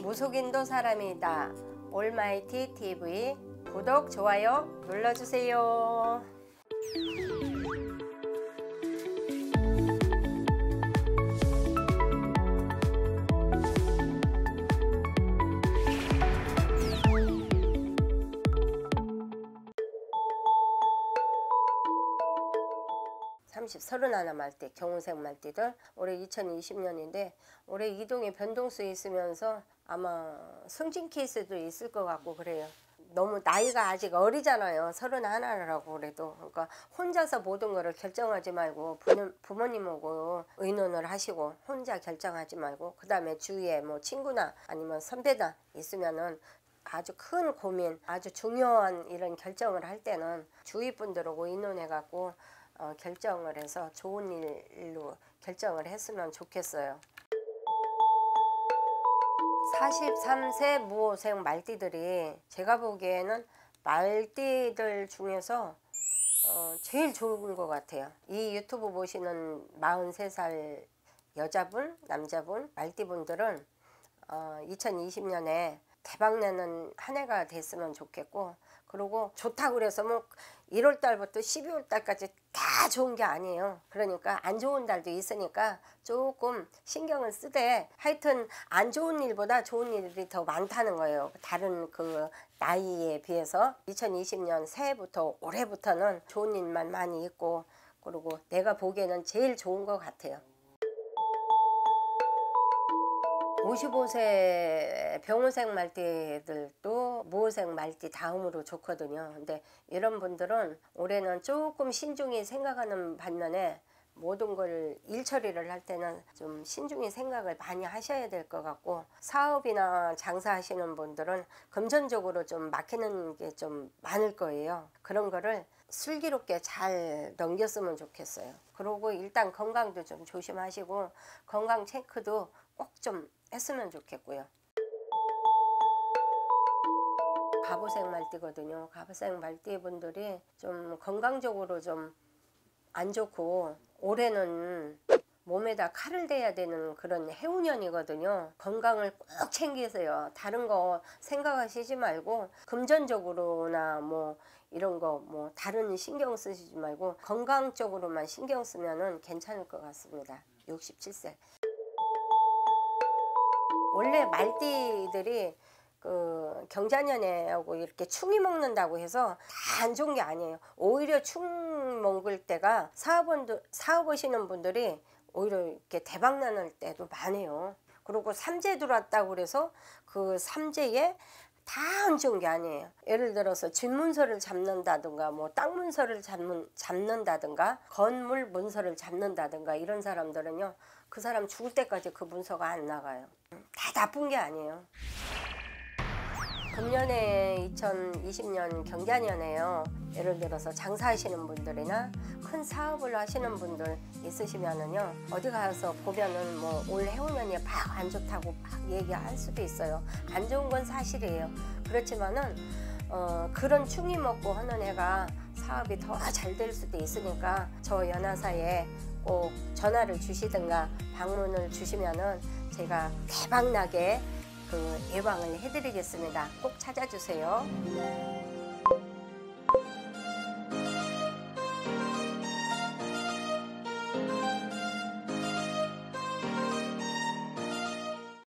무속인도 사람이다. 올마이티 TV 구독, 좋아요 눌러주세요. 서른하나 말띠, 경운색 말띠들 올해 2020년인데 올해 이동의 변동수에 있으면서 아마 승진 케이스도 있을 것 같고 그래요. 너무 나이가 아직 어리잖아요. 31이라고 그래도. 그러니까 혼자서 모든 거를 결정하지 말고 부모님하고 의논을 하시고 혼자 결정하지 말고, 그 다음에 주위에 뭐 친구나 아니면 선배나 있으면은 아주 큰 고민, 아주 중요한 이런 결정을 할 때는 주위 분들하고 의논해 갖고 결정을 해서 좋은 일로 결정을 했으면 좋겠어요. 43세 무호생 말띠들이 제가 보기에는 말띠들 중에서 제일 좋은 것 같아요. 이 유튜브 보시는 43살 여자분, 남자분, 말띠분들은 2020년에 대박내는 한 해가 됐으면 좋겠고, 그리고 좋다고 그래서 뭐 1월 달부터 12월 달까지 다 좋은 게 아니에요. 그러니까 안 좋은 달도 있으니까 조금 신경을 쓰되, 하여튼 안 좋은 일보다 좋은 일이 더 많다는 거예요. 다른 그 나이에 비해서 2020년 새해부터 올해부터는 좋은 일만 많이 있고, 그리고 내가 보기에는 제일 좋은 것 같아요. 55세 병호색 말띠들도 무호색 말띠 다음으로 좋거든요. 근데 이런 분들은 올해는 조금 신중히 생각하는 반면에 모든 걸 일 처리를 할 때는 좀 신중히 생각을 많이 하셔야 될 것 같고, 사업이나 장사하시는 분들은 금전적으로 좀 막히는 게 좀 많을 거예요. 그런 거를 슬기롭게 잘 넘겼으면 좋겠어요. 그리고 일단 건강도 좀 조심하시고 건강 체크도 꼭 좀 했으면 좋겠고요. 갑오색 말띠거든요. 갑오색 말띠 분들이 좀 건강적으로 좀 안 좋고, 올해는 몸에다 칼을 대야 되는 그런 해운년이거든요. 건강을 꼭 챙기세요. 다른 거 생각하시지 말고 금전적으로나 뭐 이런 거 뭐 다른 신경 쓰시지 말고 건강 쪽으로만 신경 쓰면은 괜찮을 것 같습니다. 67세. 원래 말띠들이 그 경자년에하고 이렇게 충이 먹는다고 해서 다 안 좋은 게 아니에요. 오히려 충 먹을 때가 사업하시는 분들이 오히려 이렇게 대박 나는 때도 많아요. 그리고 삼재 들어왔다고 그래서 그 삼재에 다 안 좋은 게 아니에요. 예를 들어서 집 문서를 잡는다든가 뭐 땅 문서를 잡는다든가 건물 문서를 잡는다든가 이런 사람들은요, 그 사람 죽을 때까지 그 문서가 안 나가요. 다 나쁜 게 아니에요. 금년에 2020년 경자년에요. 예를 들어서 장사하시는 분들이나 큰 사업을 하시는 분들 있으시면은요, 어디 가서 보면은 뭐 올 해운년이 막 안 좋다고 막 얘기할 수도 있어요. 안 좋은 건 사실이에요. 그렇지만은 그런 충이 먹고 하는 애가 사업이 더 잘 될 수도 있으니까 저 연화사에 꼭 전화를 주시든가 방문을 주시면은 제가 대박나게 그 예방을 해드리겠습니다. 꼭 찾아주세요.